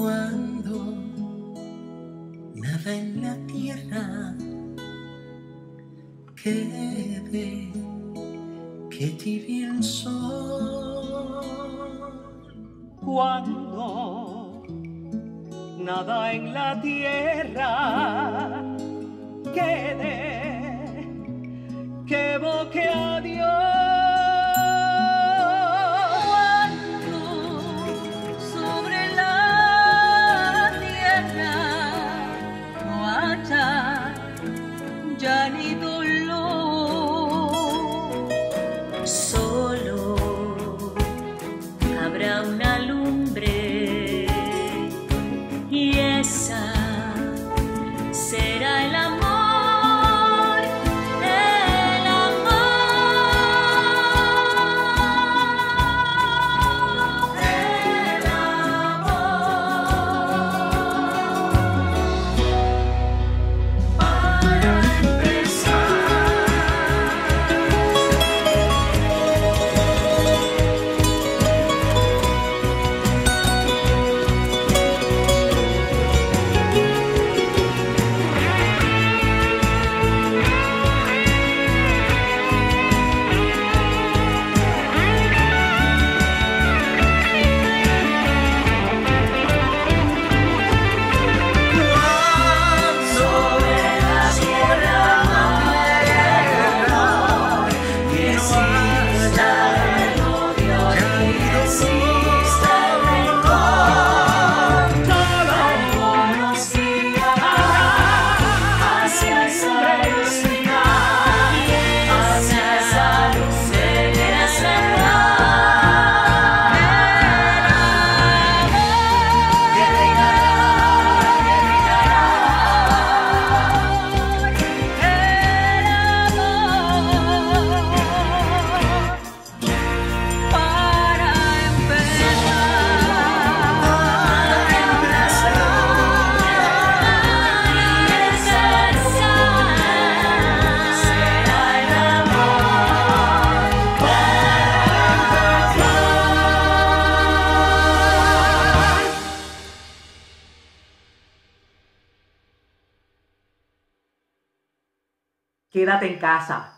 Cuando nada en la tierra quede, que tibie el sol. Cuando nada en la tierra quede, que evoque a Dios. Ya ni dolor, solo habrá una lumbre y esa será el amor. Quédate en casa.